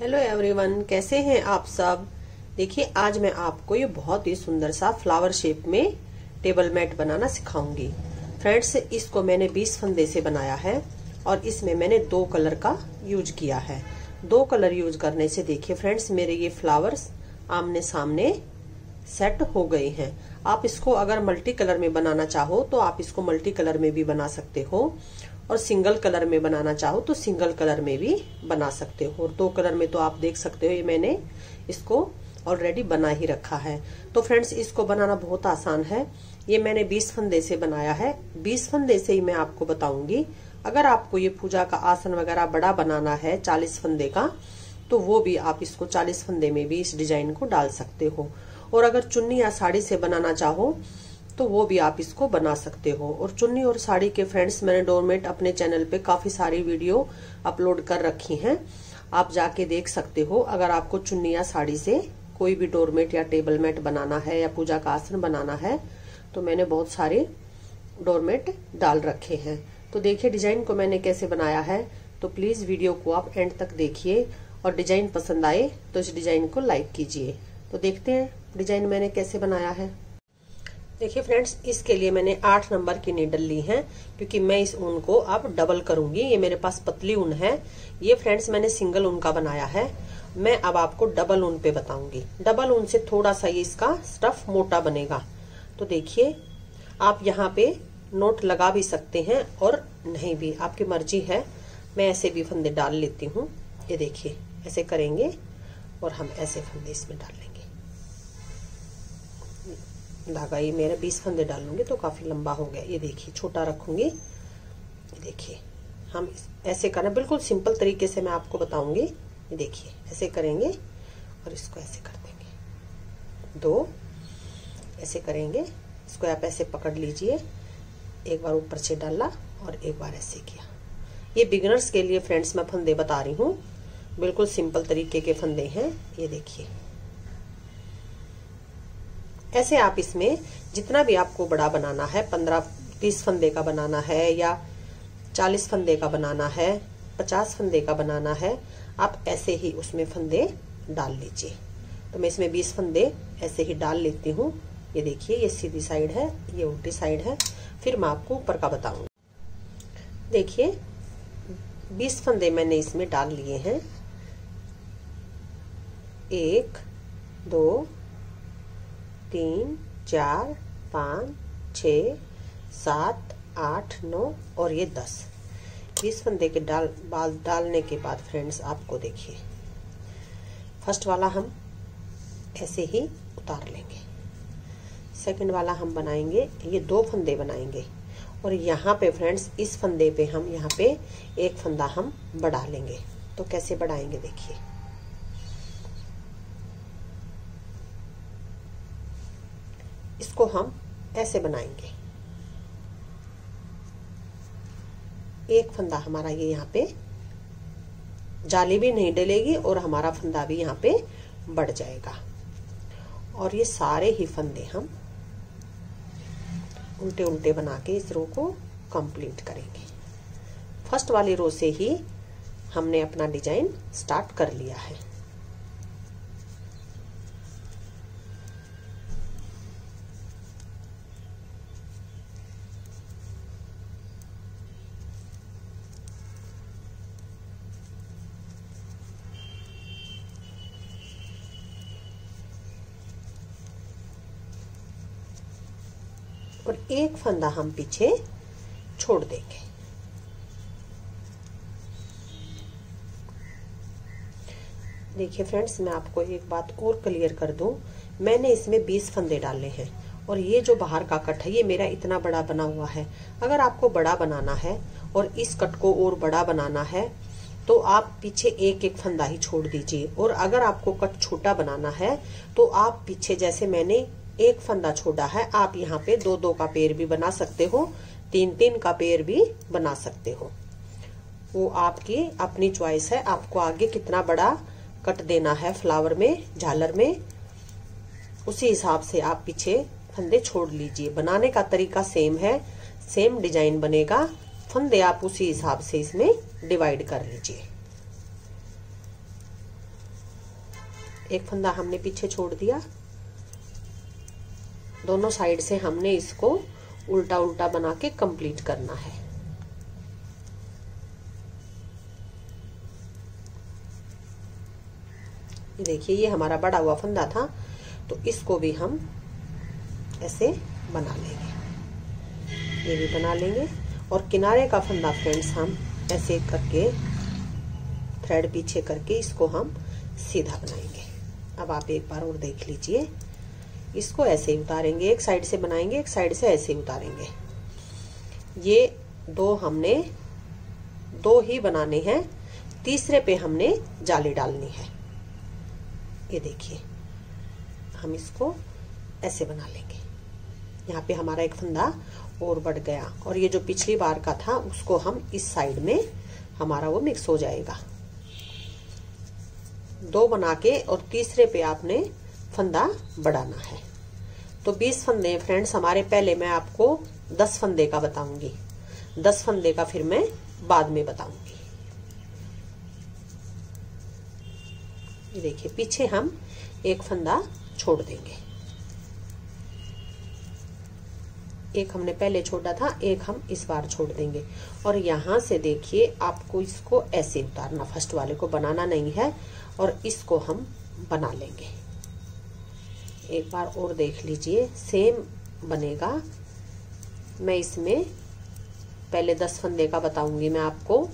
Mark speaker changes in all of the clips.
Speaker 1: Hello everyone, कैसे हैं आप सब। देखिए आज मैं आपको ये बहुत ही सुंदर सा फ्लावर शेप में टेबल मैट बनाना सिखाऊंगी। फ्रेंड्स, इसको मैंने 20 फंदे से बनाया है और इसमें मैंने 2 कलर का यूज किया है। 2 कलर यूज करने से देखिए फ्रेंड्स, मेरे ये फ्लावर्स आमने सामने सेट हो गए हैं। आप इसको अगर मल्टी कलर में बनाना चाहो तो आप इसको मल्टी कलर में भी बना सकते हो और सिंगल कलर में बनाना चाहो तो सिंगल कलर में भी बना सकते हो। और 2 कलर में तो आप देख सकते हो, ये मैंने इसको ऑलरेडी बना ही रखा है। तो फ्रेंड्स, इसको बनाना बहुत आसान है। ये मैंने 20 फंदे से बनाया है। 20 फंदे से ही मैं आपको बताऊंगी। अगर आपको ये पूजा का आसन वगैरह बड़ा बनाना है 40 फंदे का, तो वो भी आप इसको 40 फंदे में भी इस डिजाइन को डाल सकते हो। और अगर चुन्नी या साड़ी से बनाना चाहो तो वो भी आप इसको बना सकते हो। और चुन्नी और साड़ी के फ्रेंड्स, मैंने डोरमेट अपने चैनल पे काफी सारी वीडियो अपलोड कर रखी हैं, आप जाके देख सकते हो। अगर आपको चुन्नी या साड़ी से कोई भी डोरमेट या टेबल मैट बनाना है या पूजा का आसन बनाना है तो मैंने बहुत सारे डोरमेट डाल रखे हैं। तो देखिए डिजाइन को मैंने कैसे बनाया है। तो प्लीज वीडियो को आप एंड तक देखिए और डिजाइन पसंद आए तो इस डिजाइन को लाइक कीजिए। तो देखते हैं डिजाइन मैंने कैसे बनाया है। देखिए फ्रेंड्स, इसके लिए मैंने 8 नंबर की नीडल ली है क्योंकि मैं इस ऊन को अब डबल करूंगी। ये मेरे पास पतली ऊन है। ये फ्रेंड्स मैंने सिंगल ऊन का बनाया है। मैं अब आपको डबल ऊन पे बताऊंगी। डबल ऊन से थोड़ा सा ये इसका स्टफ मोटा बनेगा। तो देखिए, आप यहाँ पे नोट लगा भी सकते हैं और नहीं भी, आपकी मर्जी है। मैं ऐसे भी फंदे डाल लेती हूँ। ये देखिए, ऐसे करेंगे और हम ऐसे फंदे इसमें डाल लेंगे। धागा ये मेरा 20 फंदे डालूंगी तो काफी लंबा हो गया। ये देखिए, छोटा रखूंगी। ये देखिए, हम ऐसे करना बिल्कुल सिंपल तरीके से मैं आपको बताऊंगी। ये देखिए, ऐसे करेंगे और इसको ऐसे कर देंगे। 2 ऐसे करेंगे। इसको आप ऐसे पकड़ लीजिए। एक बार ऊपर से डाला और एक बार ऐसे किया। ये बिगिनर्स के लिए फ्रेंड्स मैं फंदे बता रही हूँ, बिल्कुल सिंपल तरीके के फंदे हैं। ये देखिए, ऐसे आप इसमें जितना भी आपको बड़ा बनाना है, 15-30 फंदे का बनाना है या 40 फंदे का बनाना है, 50 फंदे का बनाना है, आप ऐसे ही उसमें फंदे डाल लीजिए। तो मैं इसमें 20 फंदे ऐसे ही डाल लेती हूँ। ये देखिए, ये सीधी साइड है, ये उल्टी साइड है। फिर मैं आपको ऊपर का बताऊंगी। देखिए, 20 फंदे मैंने इसमें डाल लिए हैं। 1 2 3 4 5 6 7 8 9 और ये 10। 20 फंदे के बाल डालने के बाद फ्रेंड्स, आपको देखिए, फर्स्ट वाला हम ऐसे ही उतार लेंगे। सेकंड वाला हम बनाएंगे, ये 2 फंदे बनाएंगे और यहाँ पे फ्रेंड्स, इस फंदे पे हम यहाँ पे एक फंदा हम बढ़ा लेंगे। तो कैसे बढ़ाएंगे देखिए, इसको हम ऐसे बनाएंगे। एक फंदा हमारा ये यहाँ पे, जाली भी नहीं डलेगी और हमारा फंदा भी यहाँ पे बढ़ जाएगा। और ये सारे ही फंदे हम उल्टे उल्टे बना के इस रो को कंप्लीट करेंगे। फर्स्ट वाली रो से ही हमने अपना डिजाइन स्टार्ट कर लिया है। और एक फंदा हम पीछे छोड़ देंगे। देखिए फ्रेंड्स, मैं आपको एक बात और क्लियर कर दूं। मैंने इसमें 20 फंदे डाले हैं और ये जो बाहर का कट है ये मेरा इतना बड़ा बना हुआ है। अगर आपको बड़ा बनाना है और इस कट को और बड़ा बनाना है तो आप पीछे एक एक फंदा ही छोड़ दीजिए। और अगर आपको कट छोटा बनाना है तो आप पीछे, जैसे मैंने एक फंदा छोड़ा है, आप यहाँ पे 2-2 का पेड़ भी बना सकते हो, 3-3 का पेड़ भी बना सकते हो। वो आपकी अपनी चॉइस है, आपको आगे कितना बड़ा कट देना है फ्लावर में, झालर में, उसी हिसाब से आप पीछे फंदे छोड़ लीजिए। बनाने का तरीका सेम है, सेम डिजाइन बनेगा। फंदे आप उसी हिसाब से इसमें डिवाइड कर लीजिए। एक फंदा हमने पीछे छोड़ दिया। दोनों साइड से हमने इसको उल्टा उल्टा बना के कंप्लीट करना है। देखिए ये हमारा बड़ा हुआ फंदा था, तो इसको भी हम ऐसे बना लेंगे, ये भी बना लेंगे। और किनारे का फंदा फ्रेंड्स हम ऐसे करके थ्रेड पीछे करके इसको हम सीधा बनाएंगे। अब आप एक बार और देख लीजिए, इसको ऐसे ही उतारेंगे, एक साइड से बनाएंगे, एक साइड से ऐसे ही उतारेंगे। ये हमने दो ही बनाने हैं, तीसरे पे हमने जाली डालनी है। ये देखिए हम इसको ऐसे बना लेंगे। यहाँ पे हमारा एक फंदा और बढ़ गया, और ये जो पिछली बार का था उसको हम इस साइड में हमारा वो मिक्स हो जाएगा। दो बना के और तीसरे पे आपने फंदा बढ़ाना है। तो 20 फंदे फ्रेंड्स हमारे। पहले मैं आपको 10 फंदे का बताऊंगी, 10 फंदे का फिर मैं बाद में बताऊंगी। ये देखिए पीछे हम एक फंदा छोड़ देंगे, एक हमने पहले छोड़ा था, एक हम इस बार छोड़ देंगे। और यहां से देखिए आपको इसको ऐसे उतारना, फर्स्ट वाले को बनाना नहीं है, और इसको हम बना लेंगे। एक बार और देख लीजिए, सेम बनेगा। मैं इसमें पहले 10 फंदे का बताऊंगी मैं आपको।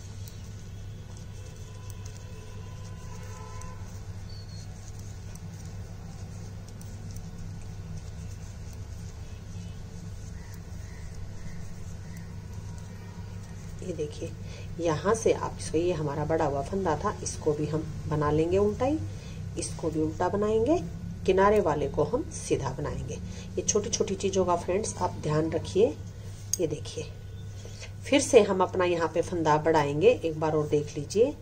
Speaker 1: ये देखिए यहाँ से आप इसको, ये हमारा बड़ा हुआ फंदा था, इसको भी हम बना लेंगे उल्टाई, इसको भी उल्टा बनाएंगे, किनारे वाले को हम सीधा बनाएंगे। ये छोटी छोटी चीजों का फ्रेंड्स आप ध्यान रखिए। ये देखिए फिर से हम अपना यहाँ पे फंदा बढ़ाएंगे, एक बार और देख लीजिए।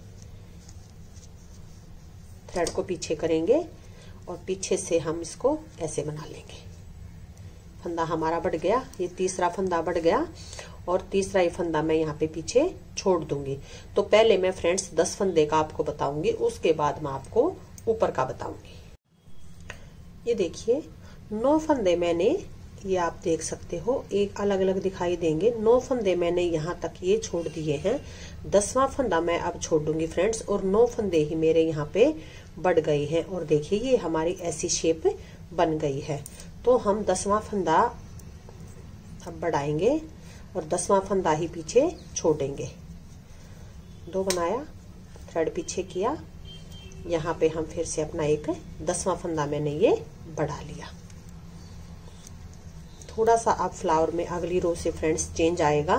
Speaker 1: थ्रेड को पीछे करेंगे और पीछे से हम इसको ऐसे बना लेंगे। फंदा हमारा बढ़ गया, ये तीसरा फंदा बढ़ गया, और तीसरा ही फंदा मैं यहाँ पे पीछे छोड़ दूंगी। तो पहले मैं फ्रेंड्स 10 फंदे का आपको बताऊंगी, उसके बाद मैं आपको ऊपर का बताऊंगी। ये देखिए 9 फंदे मैंने, ये आप देख सकते हो, एक अलग अलग दिखाई देंगे। 9 फंदे मैंने यहाँ तक ये छोड़ दिए हैं। 10वां फंदा मैं अब छोड़ दूंगी फ्रेंड्स, और 9 फंदे ही मेरे यहाँ पे बढ़ गए हैं। और देखिए ये हमारी ऐसी शेप बन गई है। तो हम 10वां फंदा अब बढ़ाएंगे और 10वां फंदा ही पीछे छोड़ेंगे। 2 बनाया, थ्रेड पीछे किया, यहाँ पे हम फिर से अपना एक 10वां फंदा मैंने ये बढ़ा लिया। थोड़ा सा आप फ्लावर में अगली रो से फ्रेंड्स चेंज आएगा।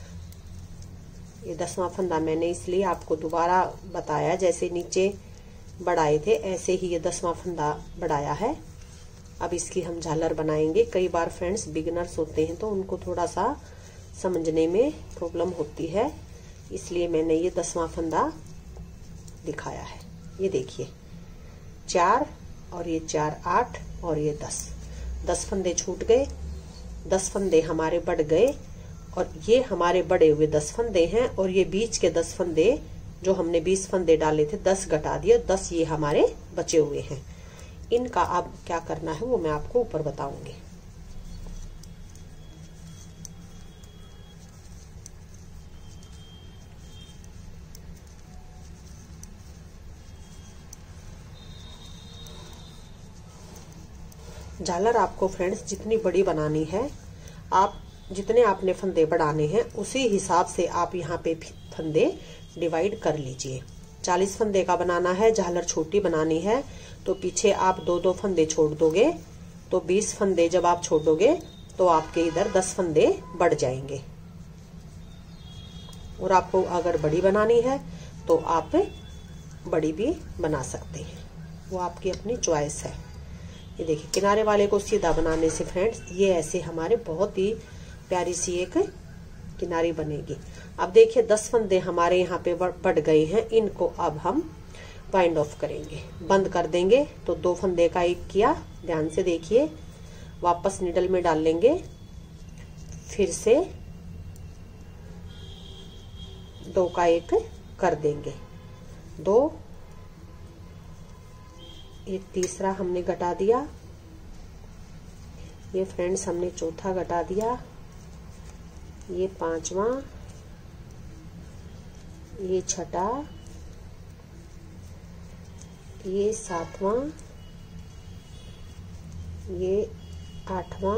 Speaker 1: ये 10वां फंदा मैंने इसलिए आपको दोबारा बताया, जैसे नीचे बढ़ाए थे ऐसे ही ये 10वां फंदा बढ़ाया है। अब इसकी हम झालर बनाएंगे। कई बार फ्रेंड्स बिगिनर्स होते हैं तो उनको थोड़ा सा समझने में प्रॉब्लम होती है, इसलिए मैंने ये 10वां फंदा दिखाया है। ये देखिए 4 और ये 4 8 और ये 10 फंदे छूट गए, 10 फंदे हमारे बढ़ गए, और ये हमारे बड़े हुए 10 फंदे हैं। और ये बीच के 10 फंदे जो हमने 20 फंदे डाले थे 10 घटा दिए, 10 ये हमारे बचे हुए हैं। इनका अब क्या करना है वो मैं आपको ऊपर बताऊंगी। झालर आपको फ्रेंड्स जितनी बड़ी बनानी है, आप जितने आपने फंदे बढ़ाने हैं उसी हिसाब से आप यहाँ पे फंदे डिवाइड कर लीजिए। 40 फंदे का बनाना है, झालर छोटी बनानी है, तो पीछे आप 2-2 फंदे छोड़ दोगे, तो 20 फंदे जब आप छोड़ोगे तो आपके इधर 10 फंदे बढ़ जाएंगे। और आपको अगर बड़ी बनानी है तो आप बड़ी भी बना सकते हैं, वो आपकी अपनी चॉइस है। ये देखिए किनारे वाले को सीधा बनाने से फ्रेंड्स ये ऐसे हमारे बहुत ही प्यारी सी एक किनारी बनेगी। अब देखिए 10 फंदे हमारे यहाँ पे बढ़ गए हैं, इनको अब हम वाइंड ऑफ करेंगे, बंद कर देंगे। तो 2 फंदे का एक किया, ध्यान से देखिए, वापस निडल में डाल लेंगे, फिर से 2 का एक कर देंगे, 2 ये तीसरा हमने घटा दिया, ये फ्रेंड्स हमने चौथा घटा दिया, ये पांचवा, ये छठा, ये सातवां, ये आठवां,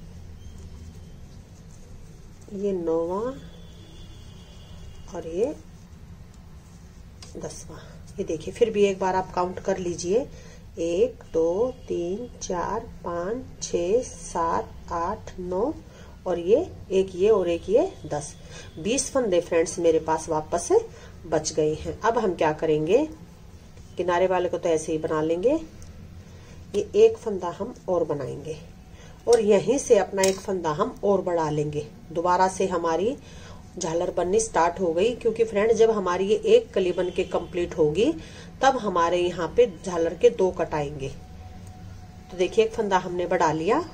Speaker 1: ये नौवां और ये 10वां। ये देखिए, फिर भी एक बार आप काउंट कर लीजिए, 1 2 3 4 5 6 7 8 9 और ये एक ये और एक ये 10, 20 फंदे फ्रेंड्स मेरे पास वापस बच गए हैं। अब हम क्या करेंगे, किनारे वाले को तो ऐसे ही बना लेंगे, ये एक फंदा हम और बनाएंगे और यहीं से अपना एक फंदा हम और बढ़ा लेंगे। दोबारा से हमारी झालर बननी स्टार्ट हो गई, क्योंकि फ्रेंड जब हमारी ये एक कली बन के कंप्लीट होगी तब हमारे यहाँ पे झालर के 2 कट आएंगे। तो देखिए, एक फंदा हमने बढ़ा लिया।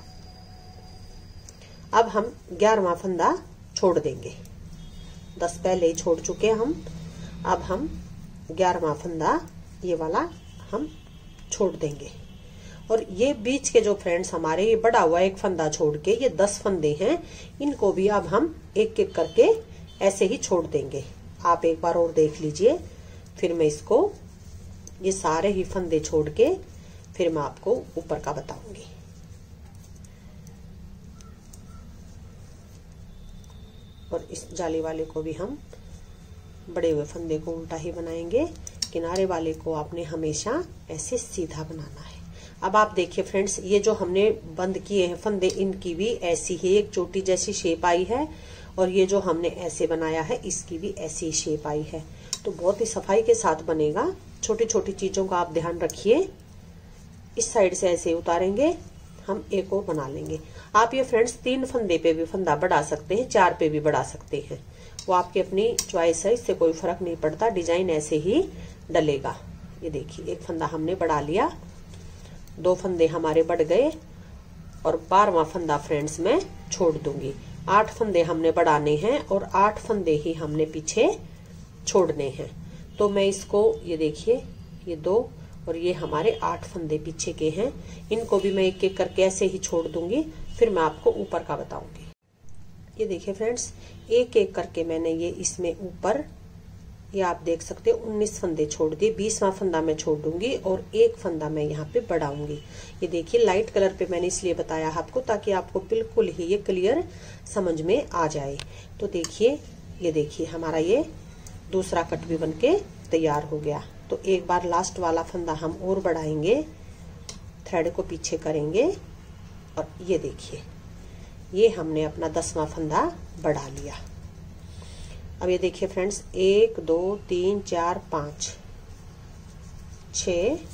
Speaker 1: अब हम 11वां फंदा छोड़ देंगे, 10 पहले ही छोड़ चुके हम। अब हम 11वां फंदा ये वाला हम छोड़ देंगे और ये बीच के जो फ्रेंड्स हमारे ये बढ़ा हुआ एक फंदा छोड़ के ये 10 फंदे हैं, इनको भी अब हम एक एक करके ऐसे ही छोड़ देंगे। आप एक बार और देख लीजिए, फिर मैं इसको ये सारे ही फंदे छोड़ के फिर मैं आपको ऊपर का बताऊंगी। और इस जाली वाले को भी हम बड़े हुए फंदे को उल्टा ही बनाएंगे, किनारे वाले को आपने हमेशा ऐसे सीधा बनाना है। अब आप देखिए फ्रेंड्स, ये जो हमने बंद किए हैं फंदे, इनकी भी ऐसी ही एक चोटी जैसी शेप आई है और ये जो हमने ऐसे बनाया है इसकी भी ऐसी शेप आई है। तो बहुत ही सफाई के साथ बनेगा। छोटी छोटी चीजों का आप ध्यान रखिए। इस साइड से ऐसे उतारेंगे, हम एक और बना लेंगे। आप ये फ्रेंड्स 3 फंदे पे भी फंदा बढ़ा सकते हैं, 4 पे भी बढ़ा सकते हैं, वो आपकी अपनी चॉइस है, इससे कोई फर्क नहीं पड़ता, डिजाइन ऐसे ही डलेगा। ये देखिए, एक फंदा हमने बढ़ा लिया, 2 फंदे हमारे बढ़ गए और 12वां फंदा फ्रेंड्स मैं छोड़ दूंगी। 8 फंदे हमने बढ़ाने हैं और 8 फंदे ही हमने पीछे छोड़ने हैं। तो मैं इसको, ये देखिए, ये 2 और ये हमारे 8 फंदे पीछे के हैं, इनको भी मैं एक एक करके ऐसे ही छोड़ दूंगी, फिर मैं आपको ऊपर का बताऊंगी। ये देखिए फ्रेंड्स, एक एक करके मैंने ये इसमें ऊपर, ये आप देख सकते हो 19 फंदे छोड़ दिए, 20वां फंदा मैं छोड़ दूंगी और एक फंदा मैं यहाँ पे बढ़ाऊंगी। ये देखिए, लाइट कलर पे मैंने इसलिए बताया आपको ताकि आपको बिल्कुल ही ये क्लियर समझ में आ जाए। तो देखिए, ये देखिए हमारा ये दूसरा कट भी बनके तैयार हो गया। तो एक बार लास्ट वाला फंदा हम और बढ़ाएंगे, थ्रेड को पीछे करेंगे और ये देखिए, ये हमने अपना 10वां फंदा बढ़ा लिया। अब ये देखिए फ्रेंड्स, 1 2 3 4 5 6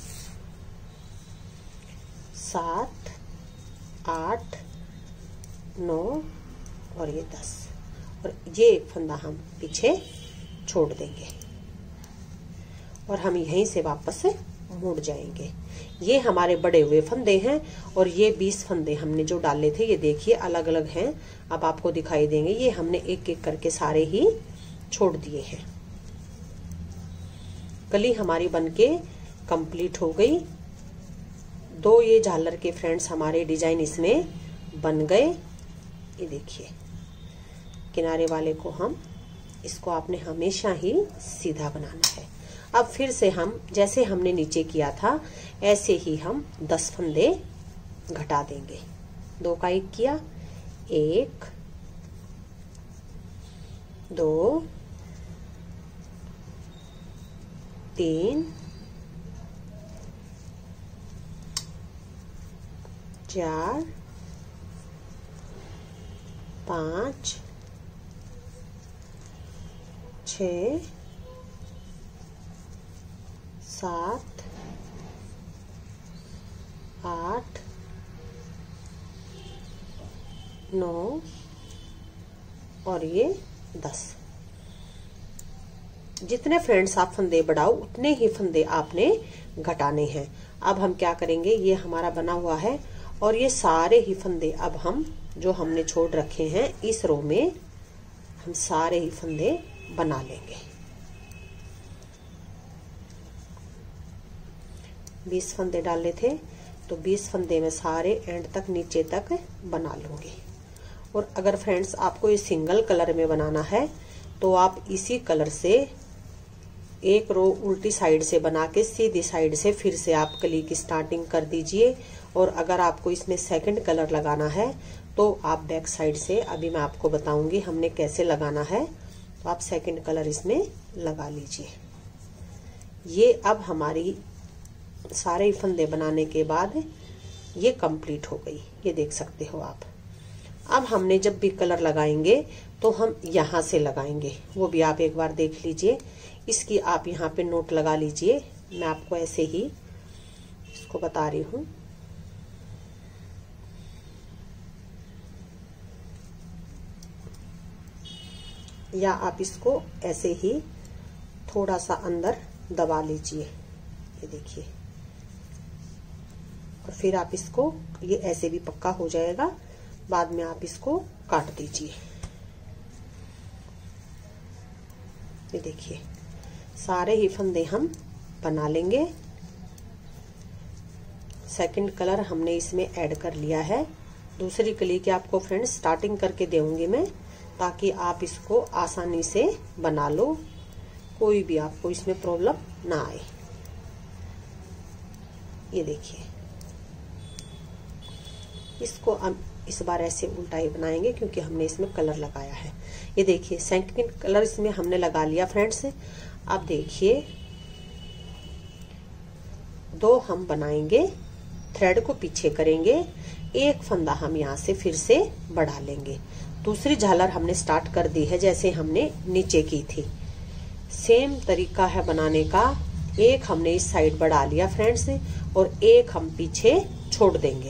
Speaker 1: 7 8 9 और ये 10 और ये एक फंदा हम पीछे छोड़ देंगे और हम यहीं से वापस मुड़ जाएंगे। ये हमारे बड़े हुए फंदे हैं और ये 20 फंदे हमने जो डाले थे, ये देखिए अलग अलग हैं, अब आपको दिखाई देंगे। ये हमने एक एक करके सारे ही छोड़ दिए हैं। कली हमारी बनके कंप्लीट हो गई। 2 ये झालर के फ्रेंड्स हमारे डिजाइन इसमें बन गए। ये देखिए, किनारे वाले को हम, इसको आपने हमेशा ही सीधा बनाना है। अब फिर से हम जैसे हमने नीचे किया था ऐसे ही हम 10 फंदे घटा देंगे। 2 का 1 किया, 1 2 3 4 5 6 7 8 9 और ये 10। जितने फ्रेंड्स आप फंदे बढ़ाओ उतने ही फंदे आपने घटाने हैं। अब हम क्या करेंगे, ये हमारा बना हुआ है और ये सारे ही फंदे अब हम जो हमने छोड़ रखे हैं इस रो में हम सारे ही फंदे बना लेंगे। 20 फंदे डाले थे, तो 20 फंदे में सारे एंड तक नीचे तक बना लूंगी। और अगर फ्रेंड्स आपको ये सिंगल कलर में बनाना है तो आप इसी कलर से एक रो उल्टी साइड से बना के सीधी साइड से फिर से आप कली की स्टार्टिंग कर दीजिए। और अगर आपको इसमें सेकंड कलर लगाना है तो आप बैक साइड से, अभी मैं आपको बताऊंगी हमने कैसे लगाना है, तो आप सेकंड कलर इसमें लगा लीजिए। ये अब हमारी सारे फंदे बनाने के बाद ये कंप्लीट हो गई, ये देख सकते हो आप। अब हमने जब भी कलर लगाएंगे तो हम यहाँ से लगाएंगे, वो भी आप एक बार देख लीजिए। इसकी आप यहाँ पे नोट लगा लीजिए, मैं आपको ऐसे ही इसको बता रही हूँ। या आप इसको ऐसे ही थोड़ा सा अंदर दबा लीजिए, ये देखिए। और फिर आप इसको, ये ऐसे भी पक्का हो जाएगा, बाद में आप इसको काट दीजिए। ये देखिए सारे ही फंदे हम बना लेंगे। सेकंड कलर हमने इसमें ऐड कर लिया है। दूसरी कली की आपको फ्रेंड्स स्टार्टिंग करके दूंगी मैं, ताकि आप इसको आसानी से बना लो, कोई भी आपको इसमें प्रॉब्लम ना आए। ये देखिए, इसको हम इस बार ऐसे उल्टा ही बनाएंगे क्योंकि हमने इसमें कलर लगाया है। ये देखिए सेकंड कलर इसमें हमने लगा लिया फ्रेंड्स। अब देखिए दो हम बनाएंगे, थ्रेड को पीछे करेंगे, एक फंदा हम यहाँ से फिर से बढ़ा लेंगे। दूसरी झालर हमने स्टार्ट कर दी है जैसे हमने नीचे की थी, सेम तरीका है बनाने का। एक हमने इस साइड बढ़ा लिया फ्रेंड्स और एक हम पीछे छोड़ देंगे।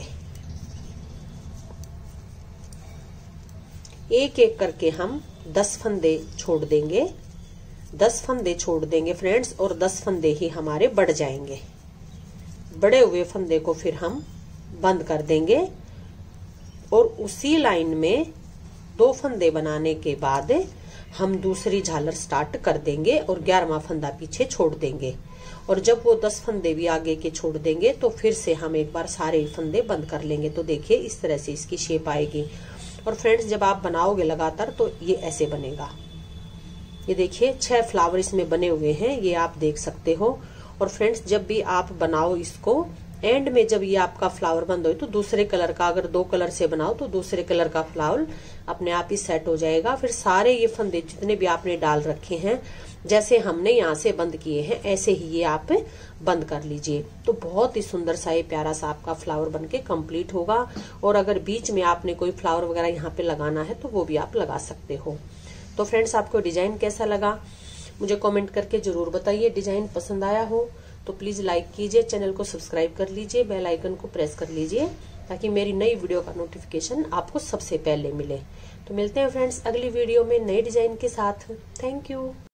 Speaker 1: एक एक करके हम 10 फंदे छोड़ देंगे, 10 फंदे छोड़ देंगे फ्रेंड्स, और 10 फंदे ही हमारे बढ़ जाएंगे। बड़े हुए फंदे को फिर हम बंद कर देंगे और उसी लाइन में 2 फंदे बनाने के बाद हम दूसरी झालर स्टार्ट कर देंगे और 11वां फंदा पीछे छोड़ देंगे। और जब वो 10 फंदे भी आगे के छोड़ देंगे तो फिर से हम एक बार सारे फंदे बंद कर लेंगे। तो देखिए इस तरह से इसकी शेप आएगी। और फ्रेंड्स जब आप बनाओगे लगातार तो ये ऐसे बनेगा। ये देखिए 6 फ्लावर इसमें बने हुए हैं, ये आप देख सकते हो। और फ्रेंड्स जब भी आप बनाओ इसको, एंड में जब ये आपका फ्लावर बंद हो तो दूसरे कलर का, अगर 2 कलर से बनाओ तो दूसरे कलर का फ्लावर अपने आप ही सेट हो जाएगा। फिर सारे ये फंदे जितने भी आपने डाल रखे हैं, जैसे हमने यहाँ से बंद किए हैं ऐसे ही ये आप बंद कर लीजिए। तो बहुत ही सुंदर सा ये प्यारा सा आपका फ्लावर बनके कंप्लीट होगा। और अगर बीच में आपने कोई फ्लावर वगैरह यहाँ पे लगाना है तो वो भी आप लगा सकते हो। तो फ्रेंड्स आपको डिजाइन कैसा लगा मुझे कमेंट करके जरूर बताइए। डिजाइन पसंद आया हो तो प्लीज लाइक कीजिए, चैनल को सब्सक्राइब कर लीजिए, बेल आइकन को प्रेस कर लीजिए ताकि मेरी नई वीडियो का नोटिफिकेशन आपको सबसे पहले मिले। तो मिलते हैं फ्रेंड्स अगली वीडियो में नए डिजाइन के साथ। Thank you.